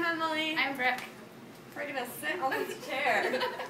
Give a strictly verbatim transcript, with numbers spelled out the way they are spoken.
Emily. I'm Brooke. We're gonna sit on this chair.